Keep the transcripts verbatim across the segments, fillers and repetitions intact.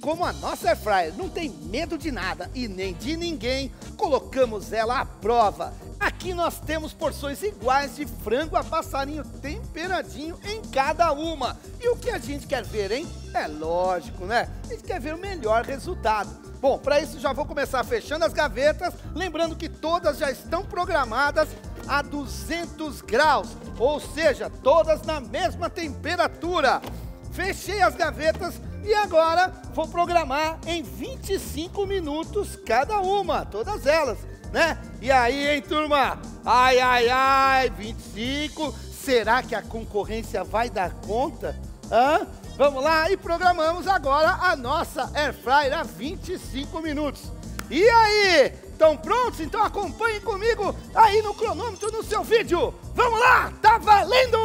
como a nossa Air Fryer não tem medo de nada e nem de ninguém, colocamos ela à prova. Aqui nós temos porções iguais de frango a passarinho temperadinho em cada uma. E o que a gente quer ver, hein? É lógico, né? A gente quer ver o melhor resultado. Bom, para isso já vou começar fechando as gavetas, lembrando que todas já estão programadas a duzentos graus, ou seja, todas na mesma temperatura. Fechei as gavetas e agora vou programar em vinte e cinco minutos cada uma, todas elas, né? E aí, hein, turma? Ai, ai, ai, vinte e cinco, será que a concorrência vai dar conta? Hã? Vamos lá e programamos agora a nossa Air Fryer a vinte e cinco minutos. E aí, estão prontos? Então acompanhem comigo aí no cronômetro no seu vídeo. Vamos lá, tá valendo!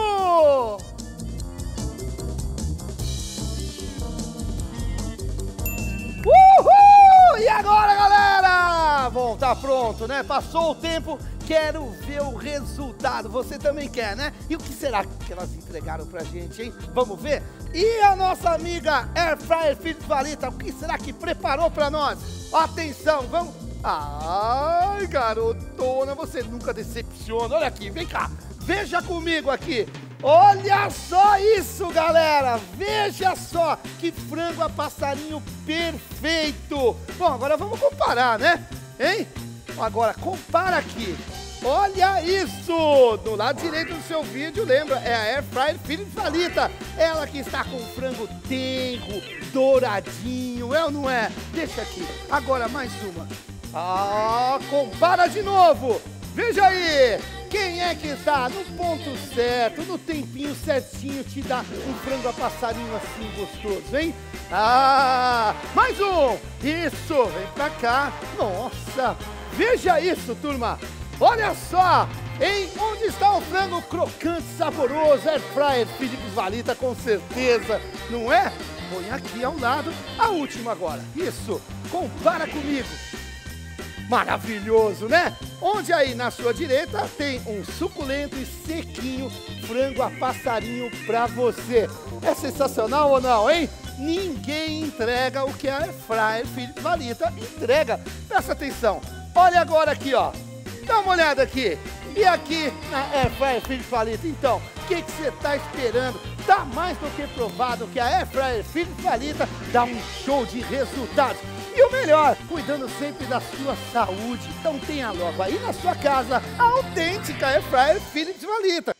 Uhul! E agora, galera? Bom, tá pronto, né? Passou o tempo, quero ver o resultado. Você também quer, né? E o que será que elas entregaram pra gente, hein? Vamos ver? E a nossa amiga Air Fryer Philips Valita, o que será que preparou pra nós? Atenção, vamos... Ai, garotona, você nunca decepciona. Olha aqui, vem cá, veja comigo aqui. Olha só isso, galera! Veja só que frango a passarinho perfeito! Bom, agora vamos comparar, né? Hein? Agora, compara aqui. Olha isso! Do lado direito do seu vídeo, lembra? É a Air Fryer Philips Valita. Ela que está com frango tenro, douradinho, é ou não é? Deixa aqui. Agora mais uma. Ah, compara de novo! Veja aí! Quem é que está no ponto certo, no tempinho certinho, te dá um frango a passarinho assim gostoso, hein? Ah, mais um! Isso, vem pra cá. Nossa, veja isso, turma. Olha só, hein? Onde está o frango crocante, saboroso, Air Fryer Philips Valita, com certeza, não é? Põe aqui ao lado a última agora. Isso, compara comigo. Maravilhoso, né? Onde aí na sua direita tem um suculento e sequinho frango a passarinho pra você. É sensacional ou não, hein? Ninguém entrega o que a Air Fryer Philips Valita entrega. Presta atenção. Olha agora aqui, ó. Dá uma olhada aqui. E aqui na Air Fryer Philips Valita, então, o que que você tá esperando? Tá mais do que provado que a Air Fryer Philips Valita dá um show de resultados. E o melhor, cuidando sempre da sua saúde. Então tenha logo aí na sua casa a autêntica Air Fryer Philips Valita.